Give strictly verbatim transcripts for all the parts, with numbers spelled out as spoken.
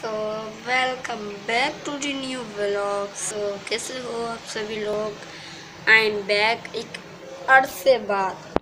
So welcome back to the new vlog. So कैसे हो आप सभी लोग। आई एम बैक एक अरसे बाद।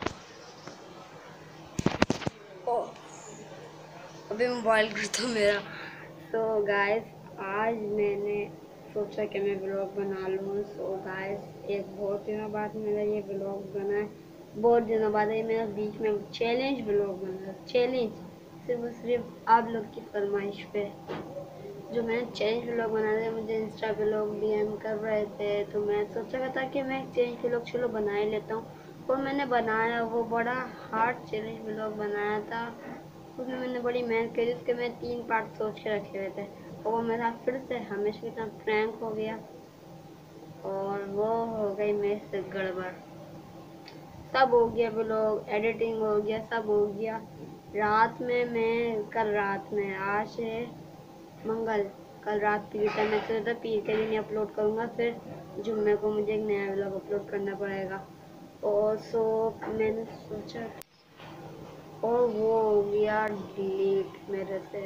ओह अभी मोबाइल करता मेरा। तो गाइस आज मैंने सोचा कि मैं व्लॉग बना लूँ। सो गाइस एक बहुत दिनों बाद मेरा ये व्लॉग बना है। बहुत दिनों बाद ये मेरा बीच में चैलेंज व्लॉग बना। चैलेंज सिर्फ और सिर्फ आप लोग की फरमाइश पे जो मैंने चेंज व्लॉग बना रहे मुझे इंस्टा पे लोग डीएम कर रहे थे, तो मैं सोचा था कि मैं चेंज व्लॉग चलो बना ही लेता हूँ। और मैंने बनाया, वो बड़ा हार्ड चैलेंज व्लॉग बनाया था। उसमें मैंने बड़ी मेहनत करी। उसके मैं तीन पार्ट सोच के रखे हुए थे और वो मेरा फिर से हमेशा की तरह प्रैंक हो गया और वो हो गई मेरे से गड़बड़। सब हो गया, व्लॉग एडिटिंग हो गया, सब हो गया। रात में मैं कल रात में आज है मंगल, कल रात पीर का मैं सोचा था पीर के दिन अपलोड करूँगा, फिर जुम्मे को मुझे एक नया व्लॉग अपलोड करना पड़ेगा। और सो मैंने सोचा और वो हो गया डिलीट मेरे से।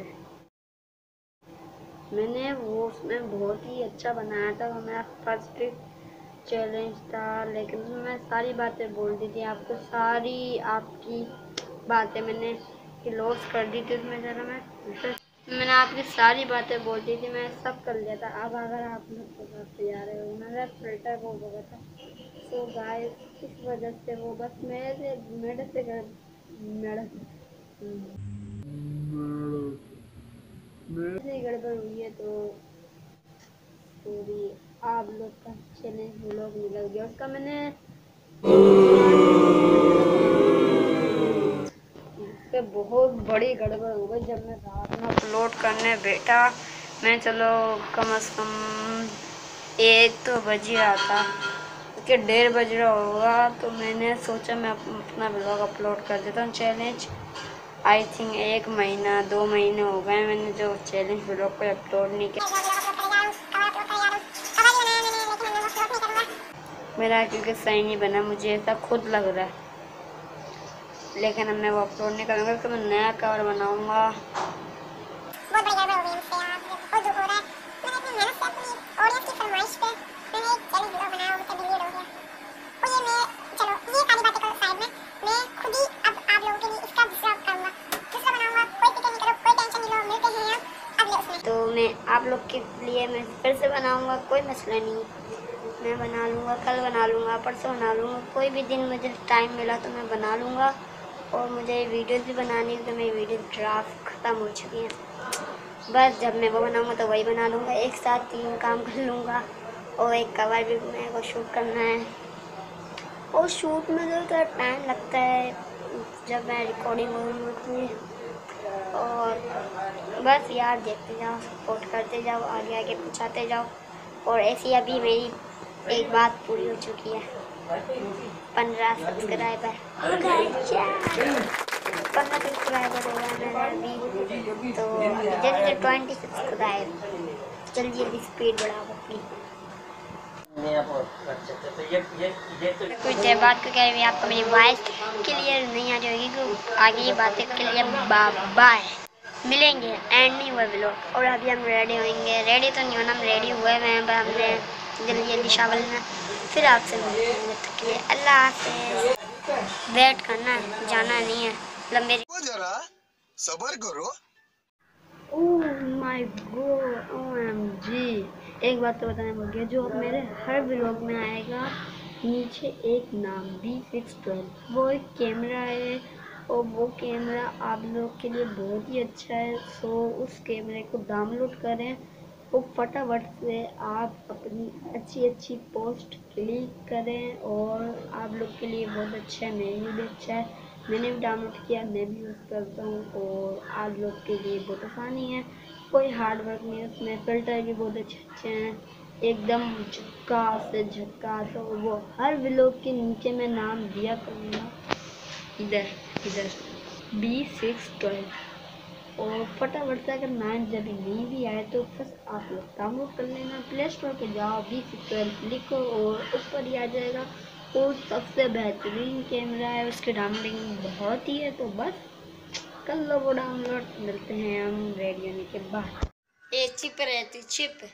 मैंने वो उसमें बहुत ही अच्छा बनाया था, वो मेरा फर्स्ट चैलेंज था, लेकिन उसमें मैं सारी बातें बोल दी थी आपको। सारी आपकी बातें मैंने लॉस कर दी थी उसमें। ज़रा मैं मैंने आपकी सारी बातें बोल दी थी, मैं सब कर लिया था। अब अगर आप लोग पकड़ तैयार हो, मेरा फिल्टर वो हो गया था। सो गाइस इस वजह से वो बस मेरे से मेरे से मेरे से गड़बड़ हुई है। तो पूरी आप लोग का चैलेंज लोग निकल गया उसका। मैंने पे बहुत बड़ी गड़बड़ हो गई जब मैं रात में अपलोड करने बैठा। मैं चलो कम से कम एक तो बज ही रहा था, क्योंकि डेढ़ बज रहा होगा। तो मैंने सोचा मैं अपना ब्लॉग अपलोड कर देता हूँ। चैलेंज आई थिंक एक महीना दो महीने हो गए मैंने जो चैलेंज ब्लॉग को अपलोड नहीं किया मेरा, क्योंकि सही नहीं बना, मुझे ऐसा खुद लग रहा है। लेकिन अब मैं वो अपलोड नहीं करूँगा, तो मैं नया कवर बनाऊँगा। बहुत बढ़िया हो गई मुझसे यार, बहुत दुख हो रहा है। मैंने अपनी मेहनत से अपनी ऑडियंस की फरमाइश पे मैंने एक चैलेंज वीडियो बनाया, वो मुझसे डिलीट हो गया। और ये मैं चलो ये सारी बातें करो साइड में, मैं खुद ही अब आप लोगों के लिए इसका दूसरा करूँगा, दूसरा बनाऊँगा। कोई फिक्र नहीं करो, कोई टेंशन नहीं लो, मिलते हैं हम अगले उसमें। तो मैं आप लोग के लिए मैं फिर से बनाऊँगा, कोई मसला नहीं। मैं बना लूँगा, कल बना लूँगा, परसों बना लूँगा, कोई भी दिन मुझे टाइम मिला तो मैं बना लूँगा। और मुझे वीडियोज़ भी बनानी है, तो मेरी वीडियो ड्राफ्ट ख़त्म हो चुकी हैं। बस जब मैं वो बनाऊँगा तो वही बना लूँगा, एक साथ तीन काम कर लूँगा। और एक कवर भी मेरे को शूट करना है, और शूट में जो थोड़ा टाइम लगता है जब मैं रिकॉर्डिंग करूँगी। और बस यार देखते जाओ, सपोर्ट करते जाओ, आगे आगे पहुँचाते जाओ। और ऐसी अभी मेरी एक बात पूरी हो चुकी है, पंद्रह सब्सक्राइबर पंद्रह सब्सक्राइबर हो गया मेरा अभी। तो अभी जल्दी ट्वेंटी सब्सक्राइब, जल्दी जल्दी स्पीड बढ़ाओ अपनी। कुछ देर बाद क्योंकि अभी आपको मेरी वॉइस क्लियर नहीं आ जाएगी, तो आगे ये बातें क्लियर बाय मिलेंगे एंड नहीं हुआ व्लॉग। और अभी हम रेडी होंगे, रेडी तो नहीं होना, हम रेडी हुए हुए हैं, पर हमने जल्दी जल्दी शावल में फिर आपसे मिलेंगे। तक लिए अल्लाह हाफ़िज़। वेट करना है, जाना नहीं है, लंबे जरा सब्र करो। Oh my God, OMG. एक बात तो बताने भूल गया, जो मेरे हर व्लॉग में आएगा नीचे एक नाम बी सिक्स ट्वेल्व, वो एक कैमरा है। और वो कैमरा आप लोग के लिए बहुत ही अच्छा है। सो उस कैमरे को डाउनलोड करें और फटाफट से आप अपनी अच्छी अच्छी पोस्ट क्लिक करें। और आप लोग के लिए बहुत अच्छा है, मेरे लिए भी अच्छा है, मैंने भी डाउनलोड किया, मैं भी यूज़ करता हूँ। और आप लोग के लिए बहुत आसानी है, कोई हार्ड वर्क नहीं है उसमें। फ़िल्टर भी बहुत अच्छे अच्छे हैं, एकदम झक्कास से झक्कास। और वो हर व्लॉग के नीचे मैं नाम दिया करूँगा, इधर इधर बी सिक्स ट्वेल्व। और फटाफट से अगर नाइन जब नहीं भी आए तो बस आप लोग डाउनलोड कर लेना, प्ले स्टोर पर जाओ, बी सिक्स ट्वेल्व लिखो और ऊपर ही आ जाएगा। और सबसे बेहतरीन कैमरा है, उसकी डाउनलोडिंग बहुत ही है। तो बस कर लो वो डाउनलोड। मिलते हैं हम रेडी होने के बाद। ये चिप रहती chip.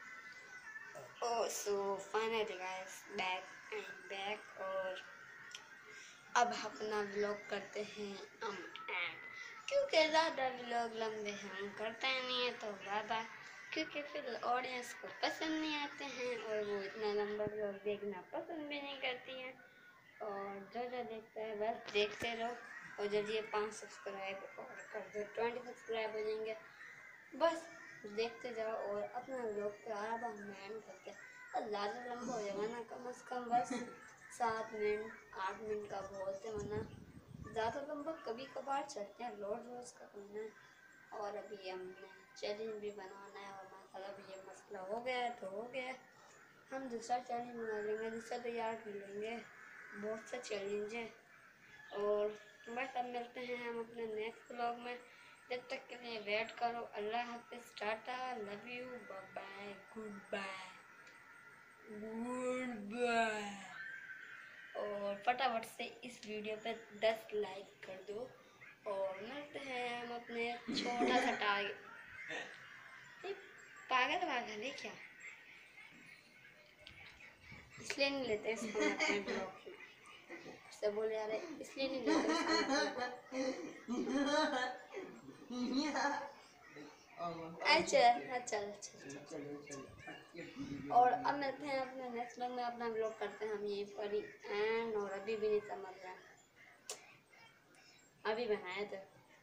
Oh so finally guys back and back. और अब अपना व्लॉग करते हैं हम एंड, क्योंकि ज़्यादा व्लॉग लंबे हम करते नहीं है तो ज़्यादा, क्योंकि फिर ऑडियंस को पसंद नहीं आते हैं और वो इतना लंबा व्लॉग देखना पसंद भी नहीं करती हैं। और जो जो देखता है बस देखते रहो। और जब ये पाँच सब्सक्राइब और कर दो ट्वेंटी सब्सक्राइब हो जाएंगे, बस देखते जाओ और अपना व्लॉग पे आराम एंड करते हैं। और ज़्यादा लंबा हो जाएगा ना, कम से कम बस सात मिनट आठ मिनट का बहुत है, वरना ज़्यादा लंबा कभी कभार चलते हैं, रोज़ रोज़ का करना है। और अभी हमने चैलेंज भी बनाना है और मतलब ये मसला हो गया है तो हो गया है। हम दूसरा चैलेंज बना लेंगे, दूसरा तैयार कर लेंगे, बहुत सा चैलेंज है। और बस अब मिलते हैं हम अपने नेक्स्ट ब्लॉग में। जब तक के लिए वेट करो। अल्लाह हाफिज़, tata, love you, bye bye, good bye, good bye. और फटाफट से इस वीडियो पे दस लाइक कर दो। और मिलते हैं हम अपने छोटा सा टारगेट। पागल पागल है क्या? इसलिए नहीं लेते इसको मैं अपने ब्लॉग में। से बोले यार इसलिए नहीं लेते इसको। अच्छा अच्छा अच्छा। और अब मिलते हैं अपने नेक्स्ट ब्लॉग में। अपना ब्लॉग करते हैं हम यहीं पर ही एंड। और अभी भी नहीं समझ रहा, अभी बनाए थे।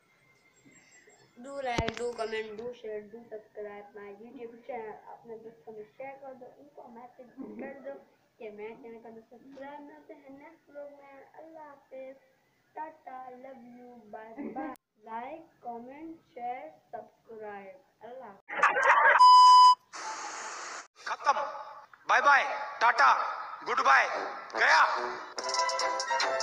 Do like, do comment, do share, do subscribe my YouTube channel. अपने दोस्तों में शेयर कर दो, उनको मैसेज कर दो कि मैं चैनल का सब्सक्राइब। मिलते हैं नेक्स्ट ब्लॉग में। अल्लाह हाफिज़, tata, love you, bye bye. Like comment share subscribe. Allah खत्म। Bye bye, tata, good bye, गया।